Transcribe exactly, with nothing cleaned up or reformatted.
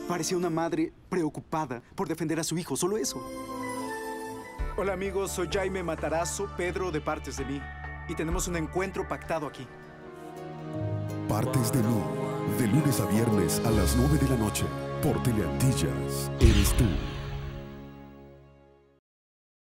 Parecía una madre preocupada por defender a su hijo, solo eso. Hola amigos, soy Jaime Matarazo, Pedro de Partes de Mí. Y tenemos un encuentro pactado aquí. Partes de Mí, de lunes a viernes a las nueve de la noche, por Teleantillas. Eres tú.